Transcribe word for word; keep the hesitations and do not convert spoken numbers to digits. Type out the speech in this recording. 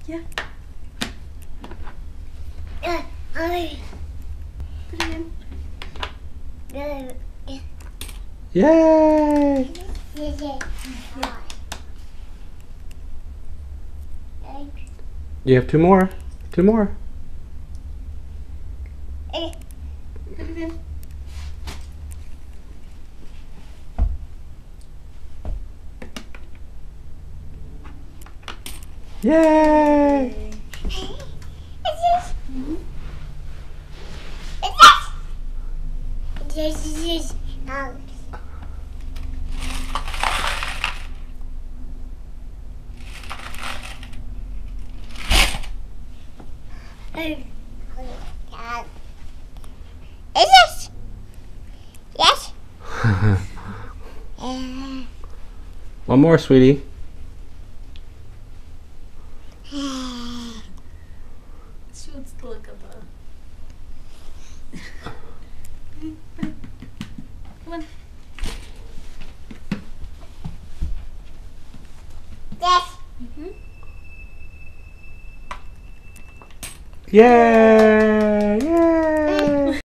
Yeah. Put it in. Yay! You have two more. Two more. Put it in. Yay! Is it? Yes. One more, sweetie. She wants to look at the. Come on. Yes. Mm-hmm. Yay!